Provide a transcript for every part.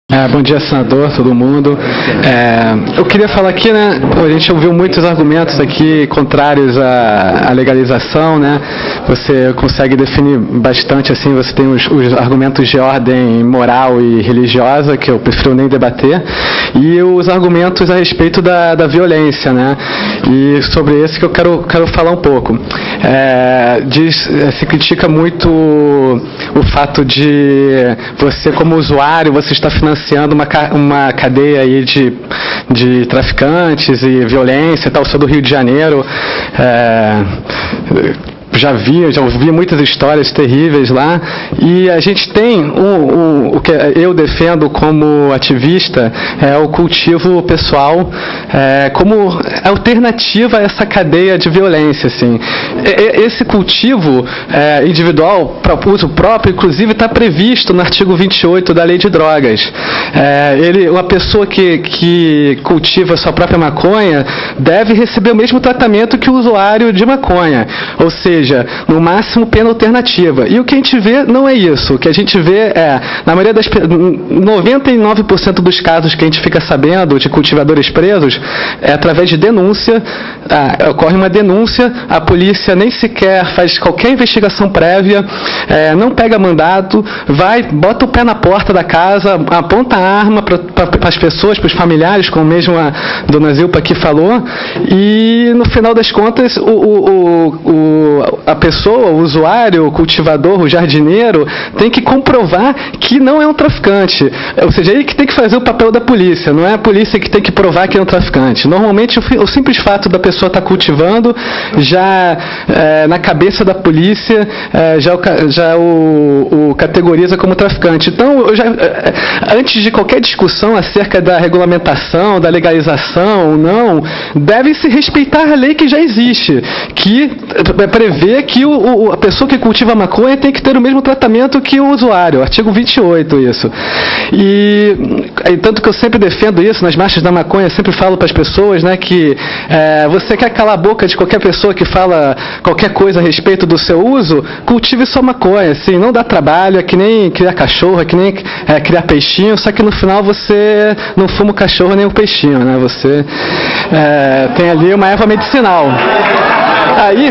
Bom dia, senador, todo mundo. Eu queria falar aqui, né, a gente ouviu muitos argumentos aqui contrários à legalização, né, você consegue definir bastante, assim, você tem os argumentos de ordem moral e religiosa, que eu prefiro nem debater, e os argumentos a respeito da violência, né, e sobre esse que eu quero falar um pouco. Se critica muito o fato de você, como usuário, você está financiando uma cadeia aí de traficantes e violência, tal. Eu sou do Rio de Janeiro, já ouvi muitas histórias terríveis lá, e a gente tem o que eu defendo como ativista, o cultivo pessoal como alternativa a essa cadeia de violência, assim. Esse cultivo individual para uso próprio, inclusive, está previsto no artigo 28 da Lei de Drogas. Uma pessoa que cultiva a sua própria maconha deve receber o mesmo tratamento que o usuário de maconha, ou seja, no máximo pena alternativa. E o que a gente vê não é isso. O que a gente vê na maioria 99% dos casos que a gente fica sabendo de cultivadores presos, através de denúncia. Ocorre uma denúncia, a polícia nem sequer faz qualquer investigação prévia, não pega mandato, bota o pé na porta da casa, aponta a arma para as pessoas, para os familiares, como mesmo a dona Zilpa aqui falou, e no final das contas a pessoa, o usuário, o cultivador, o jardineiro, tem que comprovar que não é um traficante. Ou seja, ele que tem que fazer o papel da polícia, não é a polícia que tem que provar que é um traficante. Normalmente, o simples fato da pessoa estar cultivando, já na cabeça da polícia, já o categoriza como traficante. Então, antes de qualquer discussão acerca da regulamentação, da legalização ou não, deve-se respeitar a lei que já existe, que prevê que a pessoa que cultiva maconha tem que ter o mesmo tratamento que o usuário, artigo 28, isso. E tanto que eu sempre defendo isso, nas marchas da maconha, eu sempre falo para as pessoas, né, que você quer calar a boca de qualquer pessoa que fala qualquer coisa a respeito do seu uso, cultive sua maconha, assim, não dá trabalho, é que nem criar cachorro, é que nem criar peixinho, só que no final você não fuma o cachorro nem o peixinho, né, você tem ali uma erva medicinal. Aí,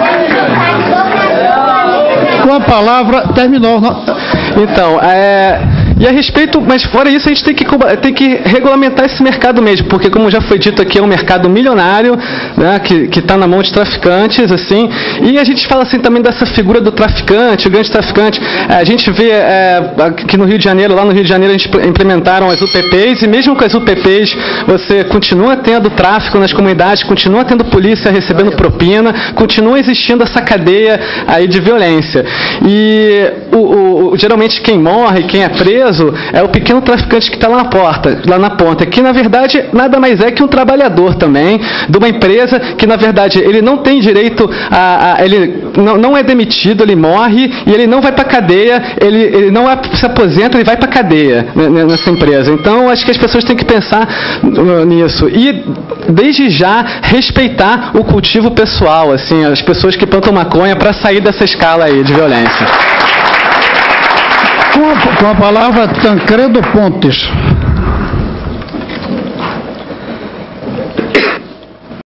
com a palavra, terminou. Então, e a respeito, mas fora isso, a gente tem que regulamentar esse mercado mesmo, porque, como já foi dito aqui, é um mercado milionário, né, que está na mão de traficantes, assim, e a gente fala assim também dessa figura do traficante, o grande traficante. A gente vê aqui no Rio de Janeiro, lá no Rio de Janeiro, a gente implementaram as UPPs, e mesmo com as UPPs, você continua tendo tráfico nas comunidades, continua tendo polícia recebendo propina, continua existindo essa cadeia aí de violência. E geralmente quem morre, quem é preso, é o pequeno traficante que está lá na ponta, que na verdade nada mais é que um trabalhador também de uma empresa que na verdade ele não tem direito ele não é demitido, ele morre e ele não vai para a cadeia, ele não se aposenta, ele vai para a cadeia nessa empresa. Então acho que as pessoas têm que pensar nisso e desde já respeitar o cultivo pessoal, assim, as pessoas que plantam maconha, para sair dessa escala aí de violência. Com a palavra, Tancredo Pontes.